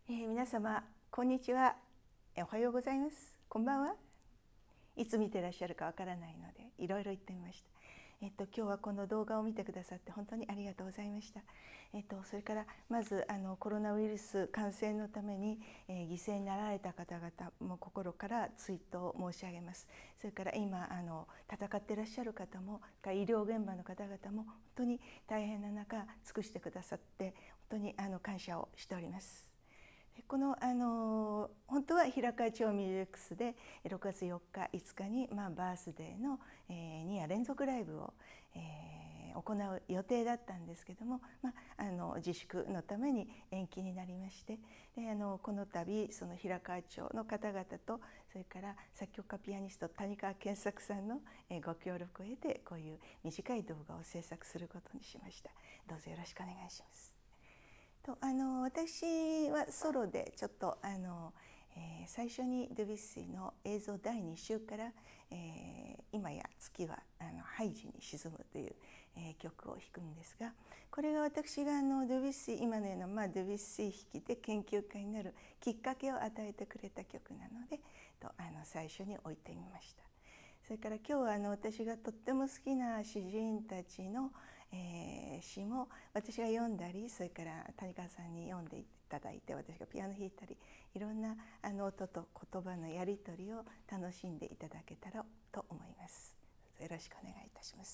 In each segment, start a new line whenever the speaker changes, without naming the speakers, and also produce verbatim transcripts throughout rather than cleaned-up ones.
えー、皆様こんにちは、えー、おはようございます、こんばんは。いつ見てらっしゃるかわからないのでいろいろ言ってみました。えっと今日はこの動画を見てくださって本当にありがとうございました。えっとそれからまずあのコロナウイルス感染のために、えー、犠牲になられた方々も心から追悼を申し上げます。それから今あの戦ってらっしゃる方も医療現場の方々も本当に大変な中尽くしてくださって本当にあの感謝をしております。このあの本当は平川町ミュージックスでろくがつよっかいつかに、まあ、バースデーの、えー、に夜連続ライブを、えー、行う予定だったんですけども、まあ、あの自粛のために延期になりまして、であのこの度その平川町の方々とそれから作曲家ピアニスト谷川健作さんのご協力を得てこういう短い動画を制作することにしました。どうぞよろしくお願いします。とあの私はソロでちょっとあの、えー、最初にドゥビュッシーの映像だいに週から、えー「今や月はあのハイジに沈む」という、えー、曲を弾くんですが、これが私があのドゥビュッシー今のような、まあ、ドゥビュッシー弾きで研究家になるきっかけを与えてくれた曲なのでとあの最初に置いてみました。それから今日はあの私がとっても好きな詩人たちの、えー、詩も私が読んだり、それから谷川さんに読んでいただいて私がピアノ弾いたり、いろんなあの音と言葉のやり取りを楽しんでいただけたらと思います。よろしくお願いいたします。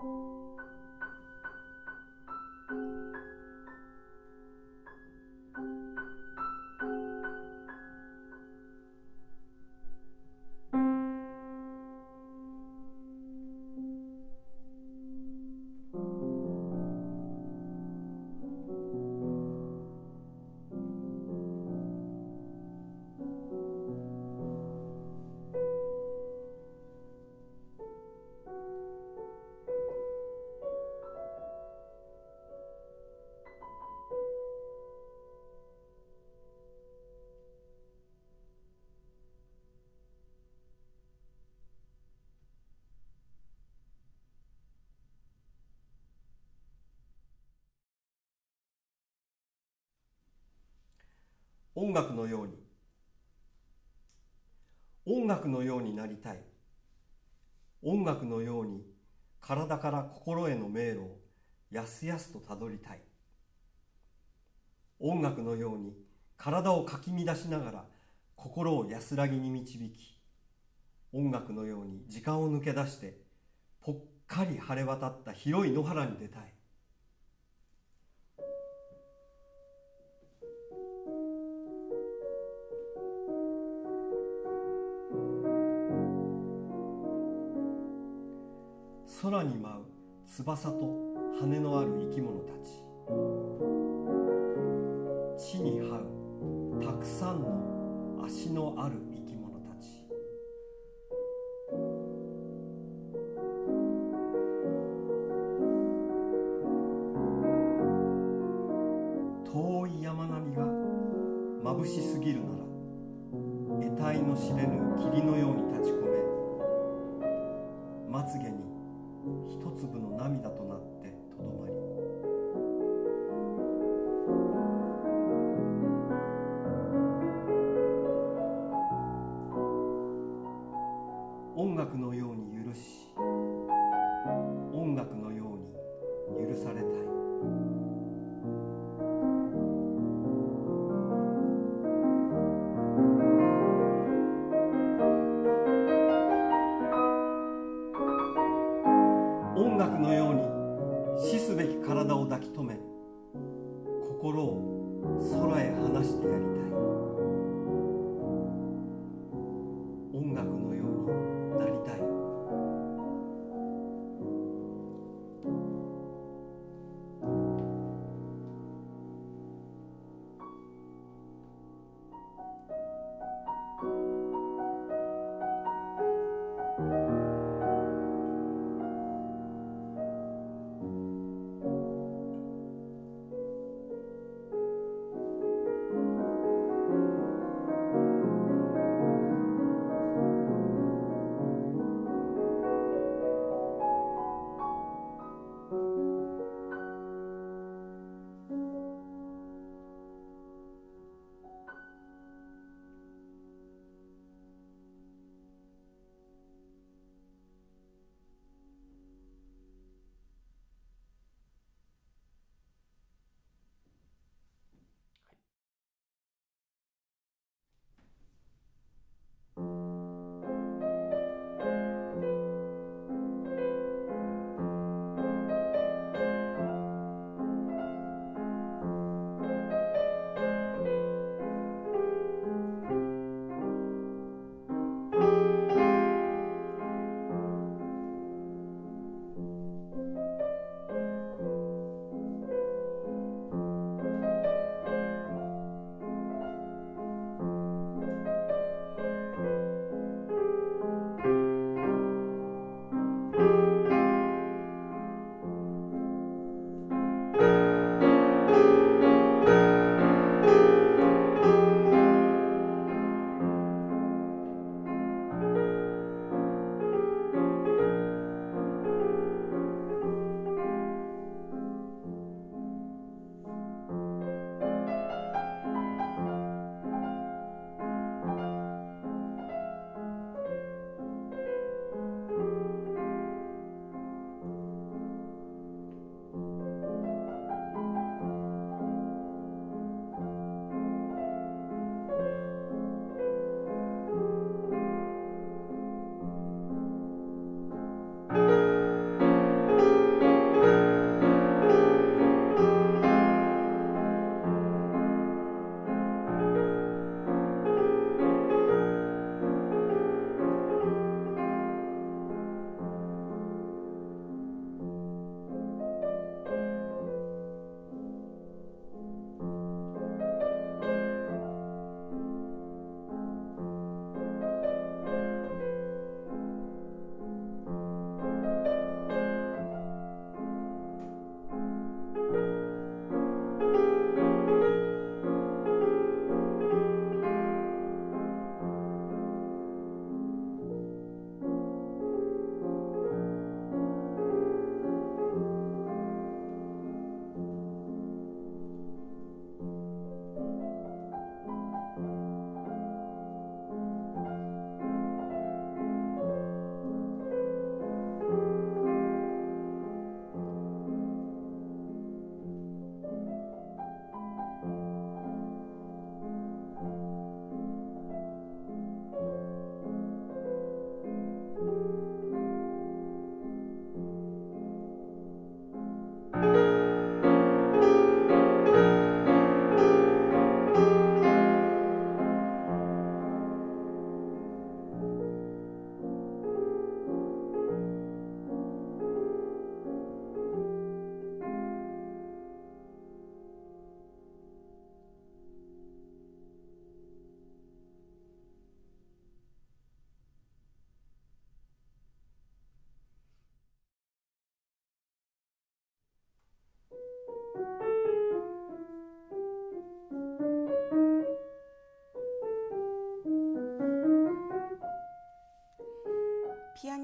音楽のように、音楽のようになりたい。音楽のように体から心への迷路をやすやすとたどりたい。音楽のように体をかき乱しながら心を安らぎに導き、音楽のように時間を抜け出してぽっかり晴れ渡った広い野原に出たい。空に舞う翼と羽のある生き物たち、地に這うたくさんの足のある生き物たち、遠い山並みが眩しすぎるなら得体の知れぬ霧のように立ち込め、まつげに一粒の涙となってとどまり、音楽のように許し、音楽のように許されたい。音楽のように死すべき体を抱き留め、心を空へ離してやりたい。音楽のようになりたい。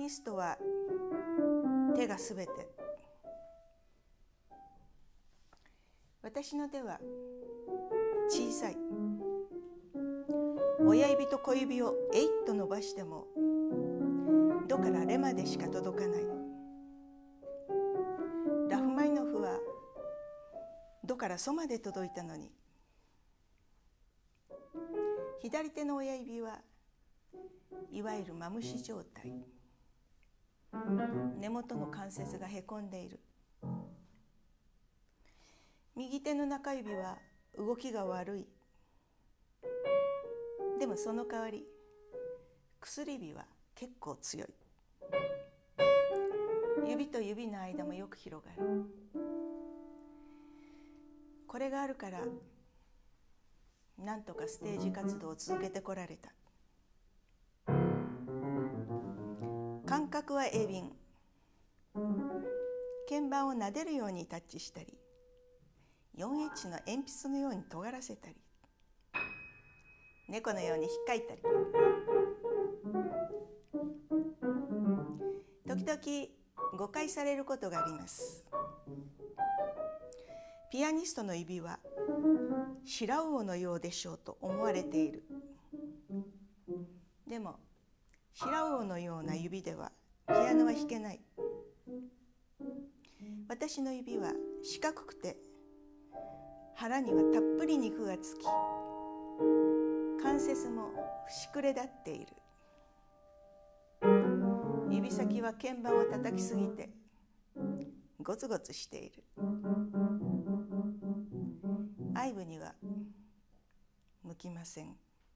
ニストは手がすべて。私の手は小さい。親指と小指をえいっと伸ばしてもドからレまでしか届かない。ラフマニノフはドからソまで届いたのに、左手の親指はいわゆるマムシ状態。根元の関節がへこんでいる。右手の中指は動きが悪い。でもその代わり薬指は結構強い。指と指の間もよく広がる。これがあるからなんとかステージ活動を続けてこられた。感覚は鋭敏。鍵盤を撫でるようにタッチしたり、よんエッジの鉛筆のように尖らせたり、猫のように引っかいたり、時々誤解されることがあります。ピアニストの指は白魚のようでしょうと思われている。でも白魚のような指ではピアノは弾けない。私の指は四角くて腹にはたっぷり肉がつき、関節も節くれ立っている。指先は鍵盤を叩きすぎてゴツゴツしている。愛撫には向きません。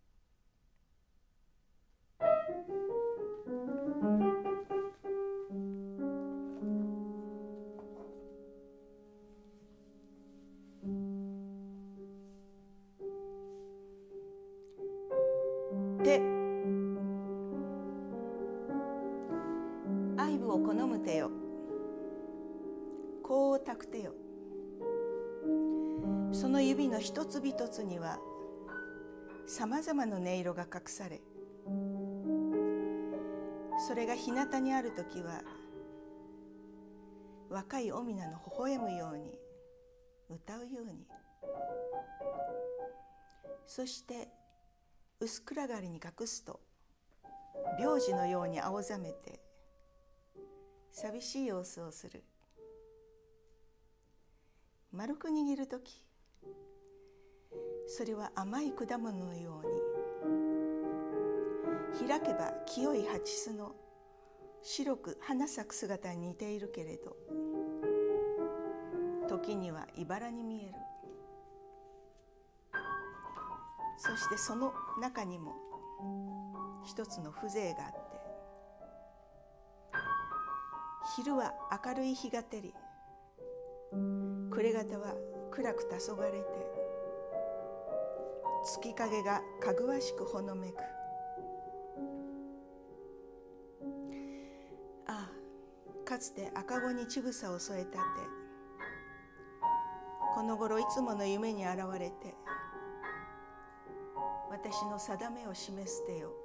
手、愛撫を好む手よ、甲をたく手よ。その指の一つ一つにはさまざまな音色が隠され、それが日向にあるときは若いオミナの微笑むように歌うように、そして薄暗がりに隠すと廟司のように青ざめて寂しい様子をする。丸く握るとき、それは甘い果物のように、開けば清い蜂巣の白く花咲く姿に似ているけれど、時には茨に見える。そしてその中にも一つの風情があって、昼は明るい日が照り、暮れ方は暗く黄昏れて、月影がかぐわしくほのめく。ああ、かつて赤子に乳房を添えたて、この頃いつもの夢に現れて、私の定めを示す手よ。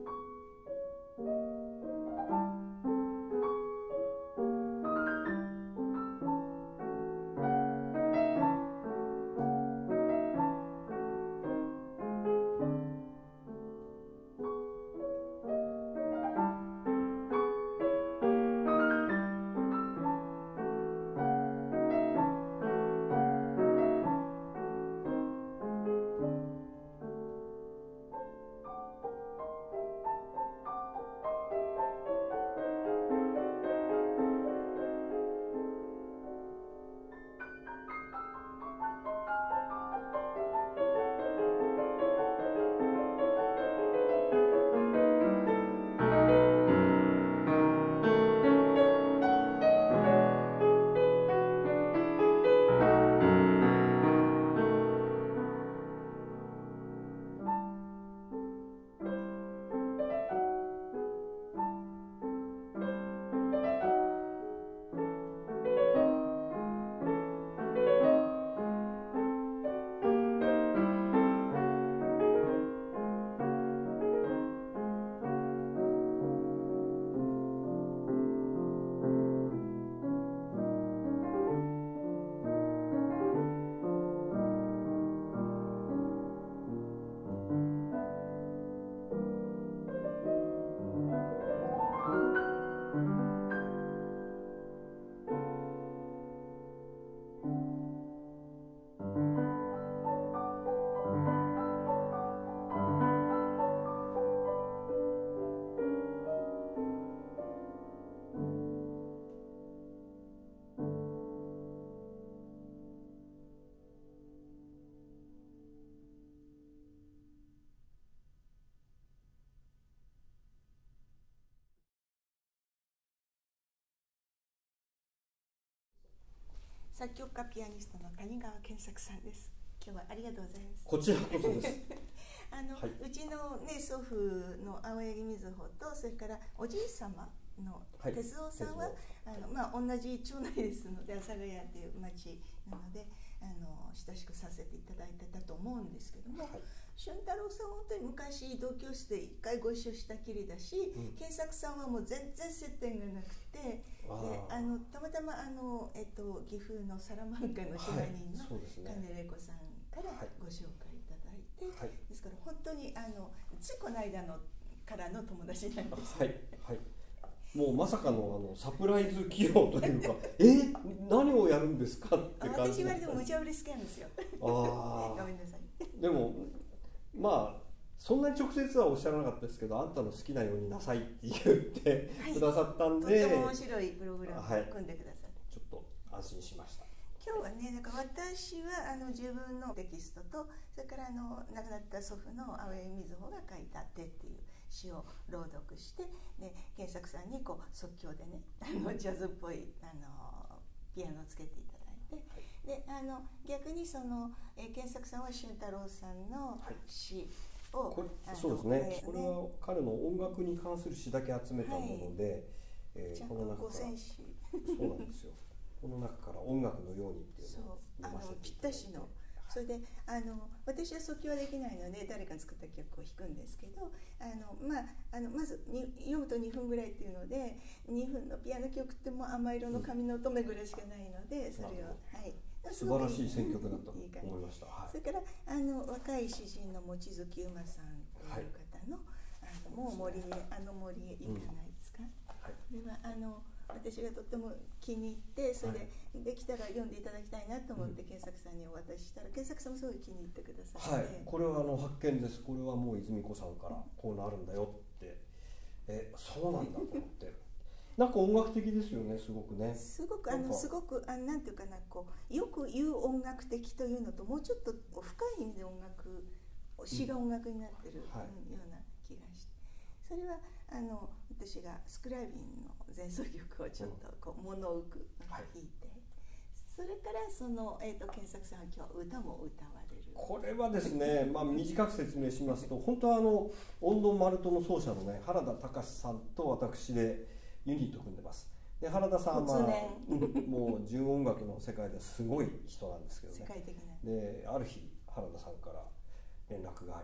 作曲家ピアニストの谷川健作さんです。今日はありがとうございます。
こちらこそです。
あの、はい、うちのね祖父の青柳瑞穂と、それからおじい様の哲夫さんは、はい、あのまあ同じ町内ですので、阿佐ヶ谷という町なので、あの親しくさせていただいてたと思うんですけども、はい、俊太郎さんは本当に昔同教室で一回ご一緒したきりだし、うん、健作さんはもう全然接点がなくて、であのたまたまあの、えっと、岐阜のサラマンカの支配人の金玲子さんからご紹介いただいて、はい、ですから本当にあのついこの間のからの友達なんです。
はいはい、もうまさかのあのサプライズ起用というかえ何をやるんですかって感じ。
私はでも無茶ぶり好きなんですよ。
あ
ごめんなさい。
でもまあそんなに直接はおっしゃらなかったですけど、あんたの好きなようになさいって言ってくださったんで、
はい、とても面白いプログラムを組んでくださって、
はい、ちょっと安心しました。
今日はね、なんか私はあの自分のテキストと、それからあの亡くなった祖父の青柳瑞穂が書いた手っていう詩を朗読して、で健作さんにこう即興でね、あのジャズっぽいあのピアノをつけていただいて、はい、であの逆にその、えー、健作さんは俊太郎さんの詩、はい
これそうですね、ねこれは彼の音楽に関する詩だけ集めたもので、はい、
えー、この中から
そうなんですよこの中から音楽のようにっていうのを
読ませていただいて、ぴったしの、それであの私は即興はできないので誰かが作った曲を弾くんですけど、あの、まあ、あのまずに読むとにふんぐらいっていうので、にふんのピアノ曲っても甘色の髪の乙女ぐらいしかないので、それを、はい、
素晴らしい選曲だと思いました。はい、
それからあの若い詩人の望月馬さんという方の、はい、あのもう森へあの森へ行かないですか。うん、はい、これはあの私がとっても気に入って、それで、はい、できたら読んでいただきたいなと思って健作さんにお渡ししたら、健作さんもすごい気に入ってくださって、はい、
これはあの発見です。これはもう泉子さんからこうなるんだよって、えそうなんだと思ってなんか音楽的ですよね、すごくね。
すごくあのすごくあなんていうかな、こうよく言う音楽的というのと、もうちょっと深い意味で音楽、詩が音楽になってる、うん、はい、ような気がして、それはあの私がスクライビンの前奏曲をちょっとこう物浮く弾いて、はい、それからそのえっ、ー、と健作さんは今日歌も歌われる。
これはですね、まあ短く説明しますと、本当はあの音頭マルトの奏者のね原田隆さんと私でユニット組んでます。で原田さんは、まあ、もう純音楽の世界ですごい人なんですけどね。
世界的な。
である日原田さんから連絡があり、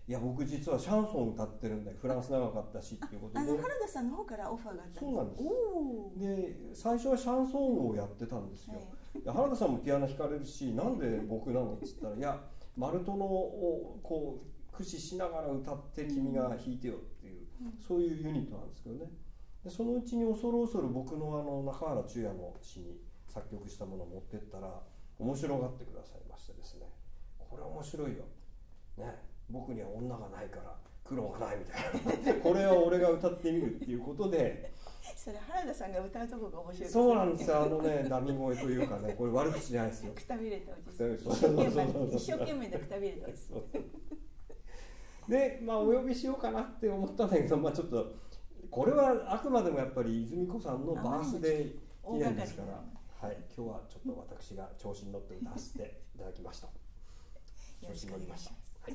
いや僕実はシャンソン歌ってるんでフランス長かったしっていうことで、
あの原田さんの方からオファーがあったんです。
そうなんです。
お
で最初はシャンソンをやってたんですよ、はい、で原田さんもピアノ弾かれるしなんで僕なのって言ったらいやマルトノをこう駆使しながら歌って君が弾いてよっていう、うん、そういうユニットなんですけどね。でそのうちに恐る恐る僕のあの中原中也の詩に作曲したものを持ってったら面白がってくださいましてですね、これ面白いよ、ね、僕には女がないから苦労がないみたいなこれは俺が歌ってみるっていうことで
それ原田さんが歌うとこが面白いですね。
そうなんですよ、あのねダミ声というかね、これ悪口じゃないですよ。
くたびれたおじさん、一生懸命でくたびれたおじさん
で、まあお呼びしようかなって思ったんだけど、まあちょっとこれはあくまでもやっぱり泉子さんのバースデー記念ですから、はい、今日はちょっと私が調子に乗って歌わせていただきました。調子に乗りました。はい。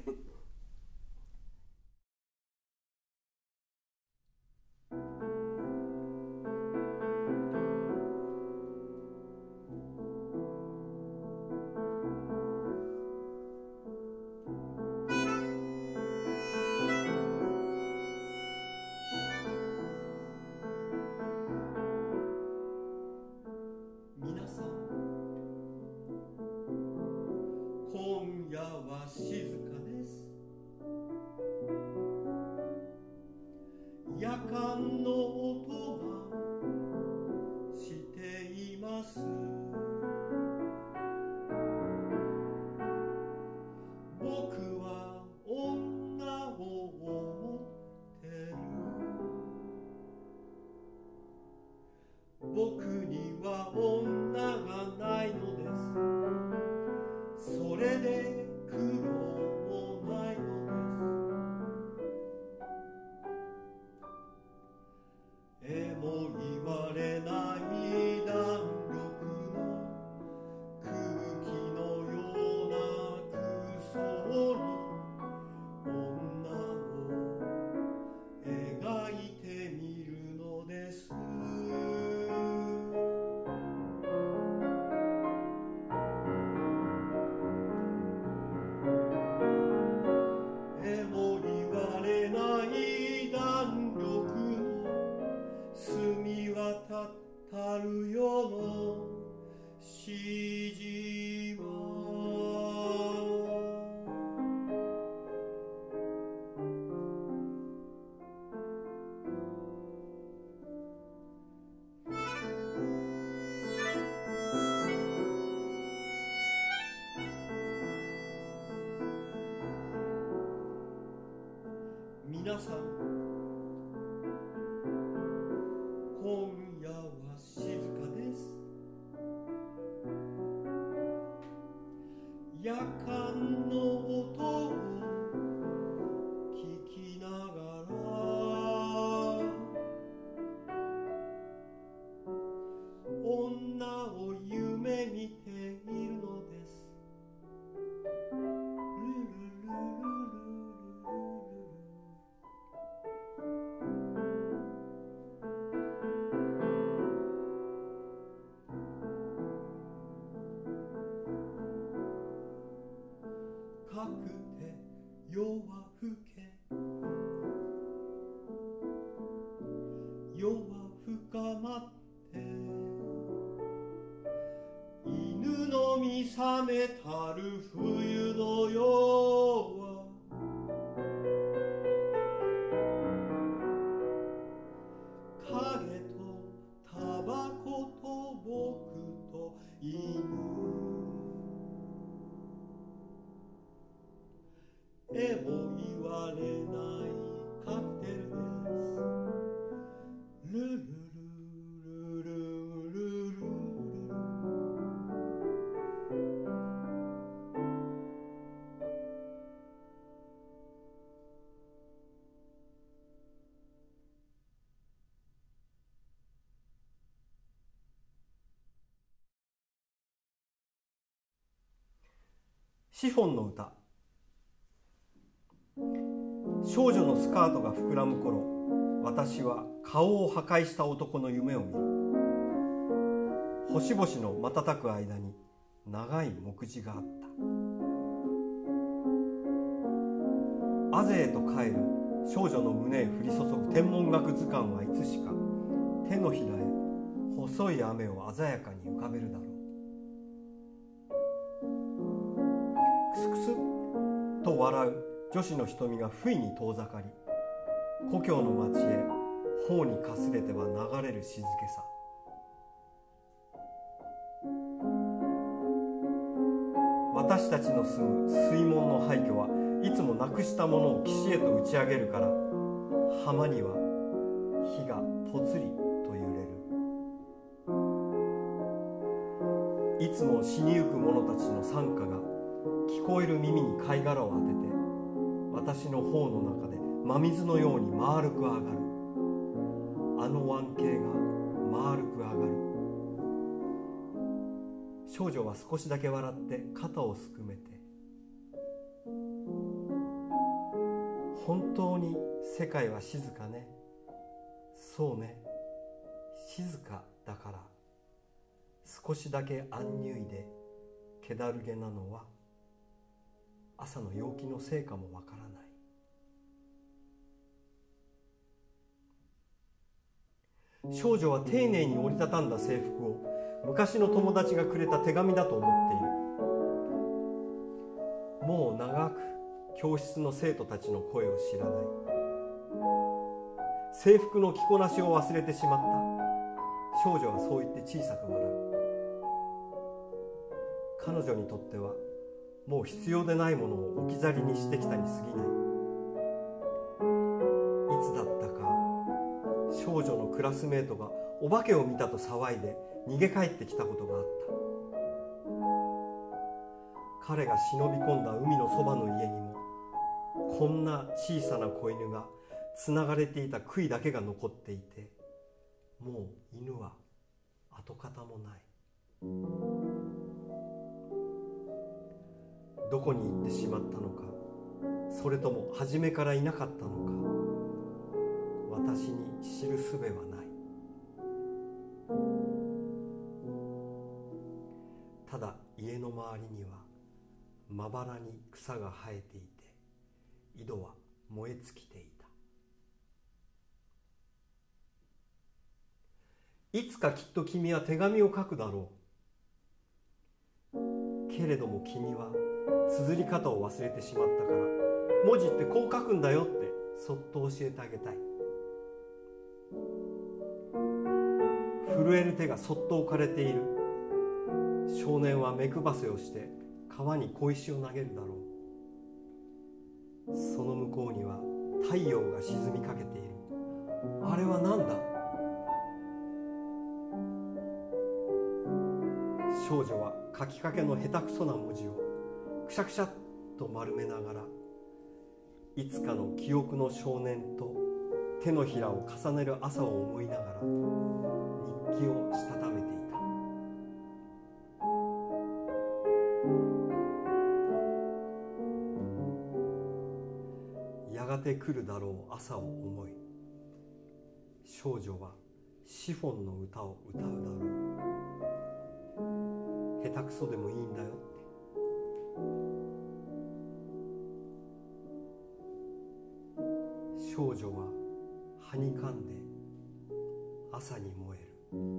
夜間の音がしています。僕は女を思ってる。僕には女がないのです。それで苦労もないのです。えも言われない弾力の空気のような空想に女を描いてみるのです。えも言われない弾力澄み渡ったる世の指示は皆さん今夜は静かです。夜間の音を聞きながら女を夢見ているのです。ルルルルルルかくて夜は更け夜は深まって犬の見覚めたる冬の夜は影とタバコと僕と犬えも言われないカクテルです。ルルルルルルルルシフォンの歌。少女のスカートが膨らむ頃、私は顔を破壊した男の夢を見る。星々の瞬く間に長い目次があった。 アゼへと帰る少女の胸へ降り注ぐ天文学図鑑はいつしか手のひらへ細い雨を鮮やかに浮かべるだろう。クスクスッと笑う女子の瞳が不意に遠ざかり、故郷の町へ頬にかすれては流れる静けさ。私たちの住む水門の廃墟はいつもなくしたものを岸へと打ち上げるから、浜には火がぽつりと揺れる。いつも死にゆく者たちの賛歌が聞こえる耳に貝殻を当てて、私の頬の中で真水のように丸く上がる。あの湾景が丸く上がる。少女は少しだけ笑って肩をすくめて、本当に世界は静かね。そうね、静かだから少しだけアンニュイで気だるげなのは朝の陽気のせいかもわからない。少女は丁寧に折りたたんだ制服を昔の友達がくれた手紙だと思っている。もう長く教室の生徒たちの声を知らない。制服の着こなしを忘れてしまった。少女はそう言って小さく笑う。彼女にとってはもう必要でないものを置き去りにしてきたに過ぎない。いつだったか少女のクラスメートがお化けを見たと騒いで逃げ帰ってきたことがあった。彼が忍び込んだ海のそばの家にもこんな小さな子犬がつながれていた杭だけが残っていて、もう犬は跡形もない。どこに行ってしまったのか、それとも初めからいなかったのか、私に知るすべはない。ただ家の周りにはまばらに草が生えていて、井戸は燃え尽きていた。いつかきっと君は手紙を書くだろう。けれども君は綴り方を忘れてしまったから、文字ってこう書くんだよってそっと教えてあげたい。震える手がそっと置かれている。少年は目配せをして川に小石を投げるだろう。その向こうには太陽が沈みかけている。あれは何だ。少女は書きかけの下手くそな文字をくしゃくしゃっと丸めながら、いつかの記憶の少年と手のひらを重ねる朝を思いながら日記をしたためていた。やがて来るだろう朝を思い、少女はシフォンの歌を歌うだろう。下手くそでもいいんだよって。少女ははにかんで朝に燃える。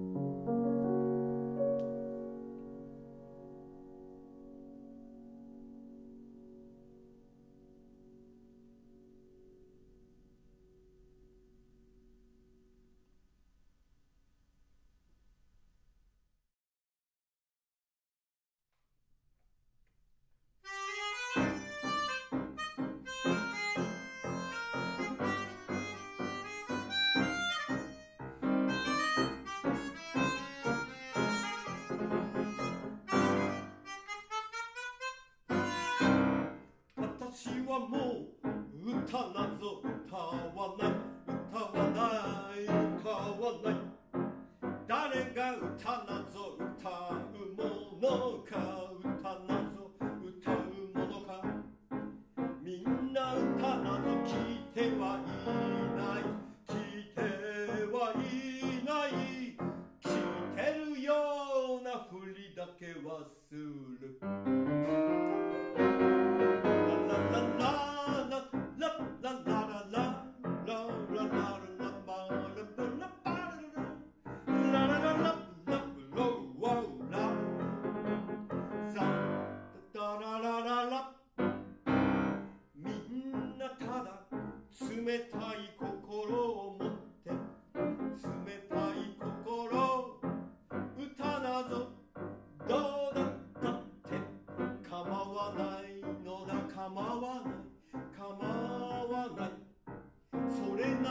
私はもう歌なぞ歌わない、歌わない、歌わない。誰が歌なぞ歌うものか、歌なぞ歌うものか。みんな歌なぞ聞いてはいない、聞いてはいない。聞いてるようなふりだけはする。ララララララ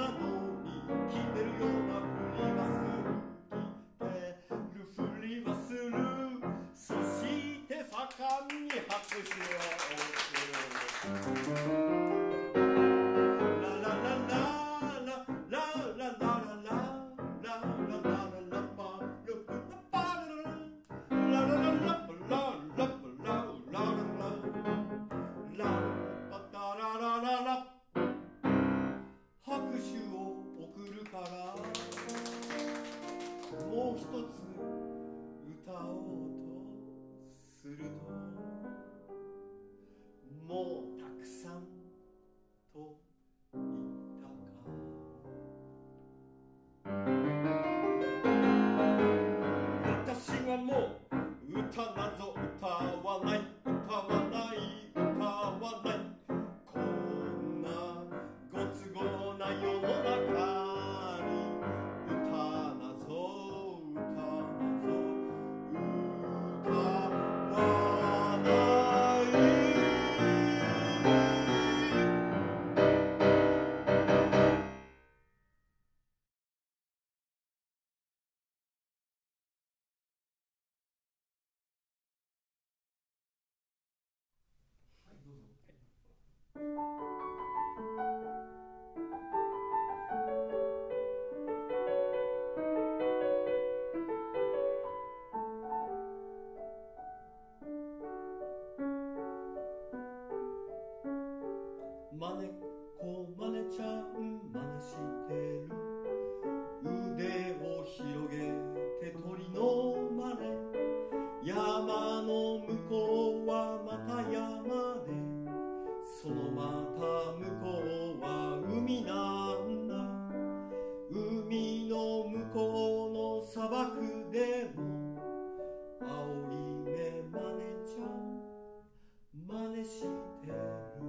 まねっこまねちゃんまねしてる、腕を広げて鳥のまね、山の向こうはまた山で、そのまた向こうは海なんだ。海の向こうの砂漠でも青い目まねちゃんまねしてる。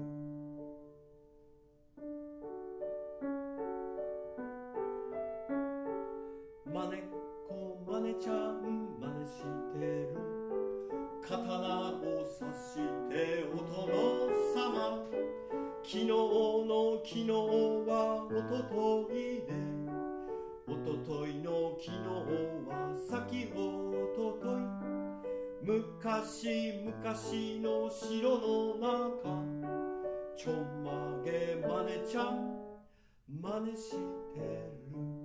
まねっこまねちゃんまねしてる、刀を刺してお殿様、昨日の昨日はおとといで、おとといの昨日は先おととい、昔昔の城の中、ちょんまげまねちゃんまねしてる。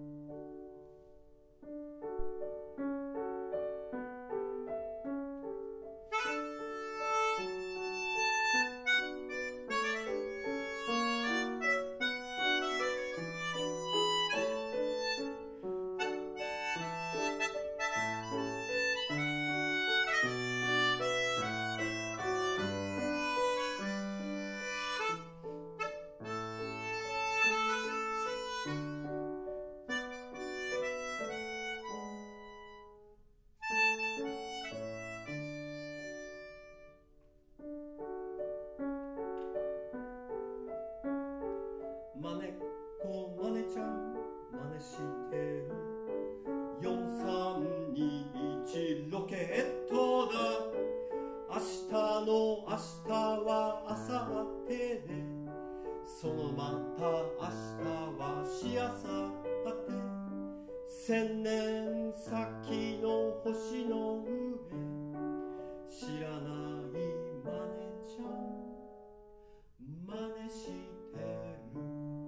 まねっこまねちゃんまねしてる、よんさんにいちロケットだ。明日の明日はあさってで、そのまた明日はしあさって、千年先の星の上、知らないまねちゃんまねしてる。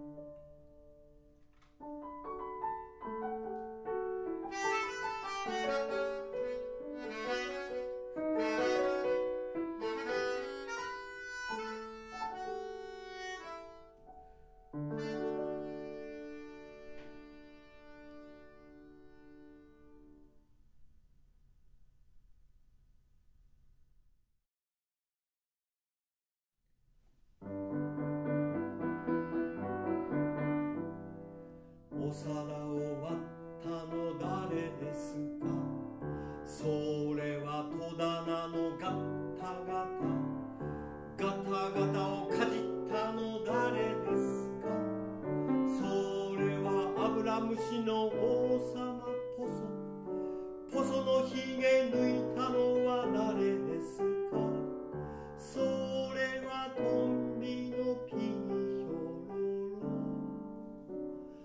お皿を割ったの誰ですか、それは戸棚のガタガタ、ガタガタをかじったの誰ですか、それはアブラムシの王様ポソ、ポソのひげ抜いたのは誰ですか、それはトンビのピーヒョロロ。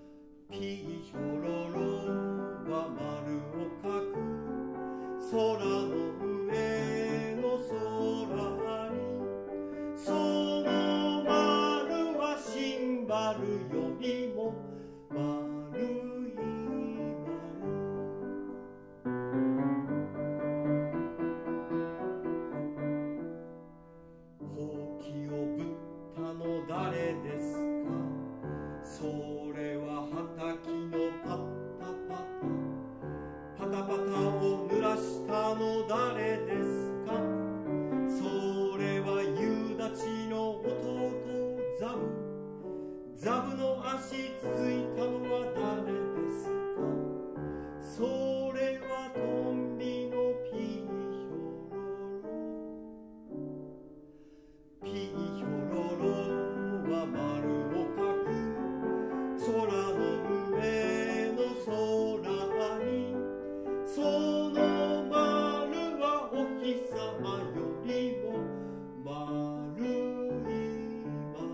ピーヒョロロは丸をかく空の上の空にその丸はシンバルよりも丸いほうきをぶったの誰ですかそれは畑のパッタパタパタパタを濡らしたの誰ですかそれは夕立の弟ザブザブの足つついたのは誰ですかそれはトンビのピーヒョロロピーヒョロロは丸をかく空の上の空にその丸はお日様よりも丸い丸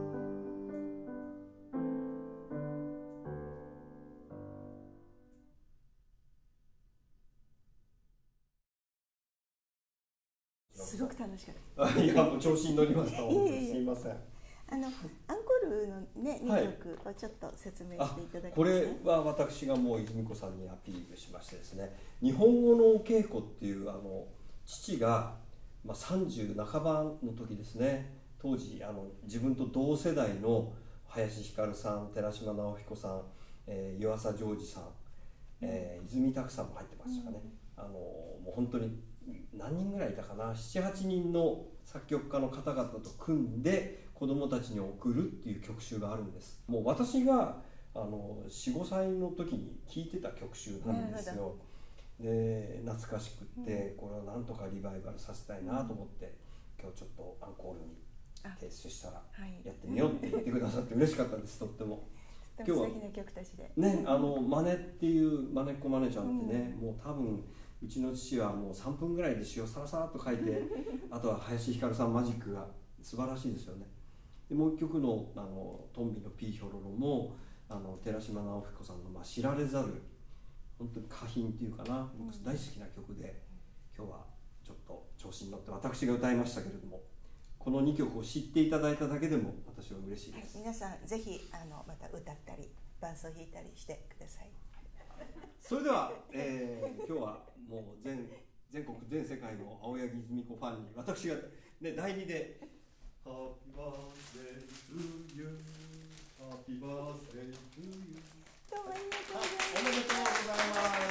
すごく楽しかった。
あいやもう調子に乗りました。
いえいえいえ
すいません。
あのアンコールのねにきょくをちょっと説明していただけますか。
これは私がもう泉子さんにアピールしましてですね、日本語のお稽古っていうあの父が、まあ、さんじゅうなかばの時ですね、当時あの自分と同世代の林ひかるさん、寺島直彦さん、えー、湯浅ジョージさん、えー、泉拓さんも入ってましたかね、うん、あのもう本当に何人ぐらいいたかな、ななはちにんの作曲家の方々と組んで子どもたちに送るっていう曲集があるんです。もう私があのよん、ごさいの時に聴いてた曲集なんですよ。で懐かしくって、これをなんとかリバイバルさせたいなと思って、今日ちょっとアンコールに提出したらやってみようって言ってくださって嬉しかったです。とっても
今日は素敵な曲たちで
ね、あのマネっていうマネっ子マネちゃんってね、うん、もう多分うちの父はもうさんぷんぐらいで詩をさらさらっと書いてあとは林ひかるさんマジックが素晴らしいですよね。でもう一曲のあのトンビのピーヒョロロもあの寺島直彦さんの、まあ、知られざる本当に歌品っていうかな、僕大好きな曲で、今日はちょっと調子に乗って私が歌いましたけれども、このにきょくを知っていただいただけでも私は嬉しいです、
はい、皆さんぜひあのまた歌ったり伴奏弾いたりしてください。
それでは、えー、今日はもう 全, 全国全世界の青柳泉子ファンに私が、ね、だいにで「Happy birthday to you Happy birthday to you」
どうもありがとうございます。
おめでとうございます。